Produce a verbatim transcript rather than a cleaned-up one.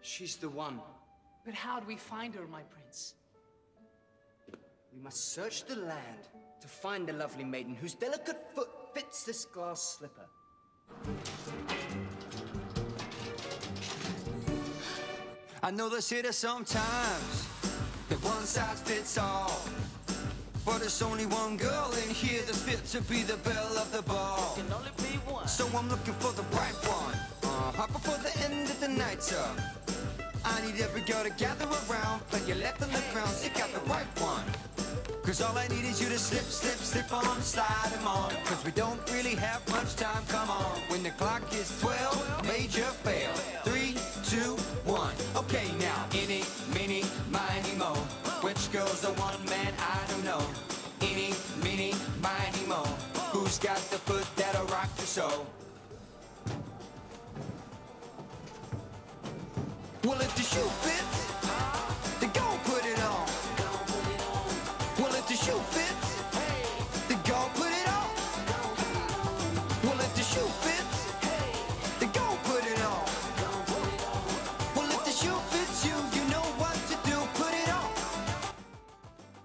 She's the one. But how do we find her, my prince? We must search the land to find a lovely maiden whose delicate foot fits this glass slipper. I know they say that sometimes that one size fits all, but there's only one girl in here that's fit to be the belle of the ball. Can only be one. So I'm looking for the right one, uh-huh, before the end of the night's up. I need every girl to gather around, put your left on the ground, stick out the right one. Cause all I need is you to slip, slip, slip on, slide them on. Cause we don't really have much time, come on. When the clock is twelve, major fail. Three, two, one. Okay now, any, mini, miny, mo. Which girl's the one, man, I don't know. Any, mini, miny, mo. Who's got the foot that'll rock the soul? Well, if the shoe fits,